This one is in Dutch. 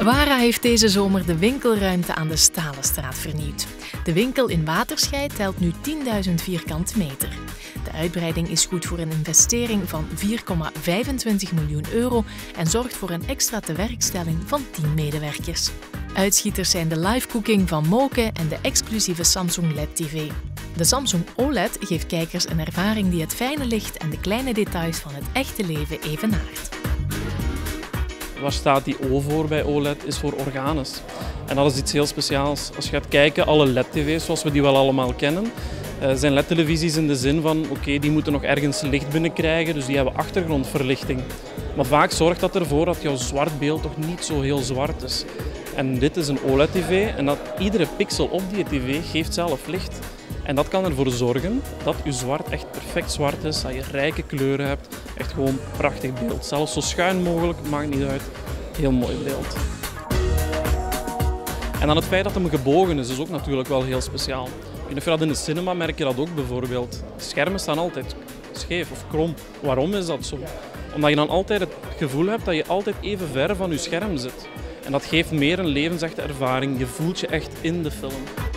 Wara heeft deze zomer de winkelruimte aan de Stalenstraat vernieuwd. De winkel in Waterschei telt nu 10.000 vierkante meter. De uitbreiding is goed voor een investering van 4,25 miljoen euro en zorgt voor een extra tewerkstelling van 10 medewerkers. Uitschieters zijn de live cooking van Moke en de exclusieve Samsung LED-TV. De Samsung OLED geeft kijkers een ervaring die het fijne licht en de kleine details van het echte leven evenaart. Waar staat die O voor bij OLED is voor organisch. En dat is iets heel speciaals. Als je gaat kijken, alle LED-tv's zoals we die wel allemaal kennen, zijn LED-televisies in de zin van die moeten nog ergens licht binnenkrijgen, dus die hebben achtergrondverlichting. Maar vaak zorgt dat ervoor dat jouw zwart beeld toch niet zo heel zwart is. En dit is een OLED-tv en dat iedere pixel op die tv geeft zelf licht. En dat kan ervoor zorgen dat je zwart echt perfect zwart is, dat je rijke kleuren hebt. Echt gewoon een prachtig beeld. Zelfs zo schuin mogelijk, maakt niet uit. Heel mooi beeld. En dan het feit dat hem gebogen is ook natuurlijk wel heel speciaal. Als je dat in de cinema merk je dat ook bijvoorbeeld. Schermen staan altijd scheef of krom. Waarom is dat zo? Omdat je dan altijd het gevoel hebt dat je altijd even ver van je scherm zit. En dat geeft meer een levensechte ervaring. Je voelt je echt in de film.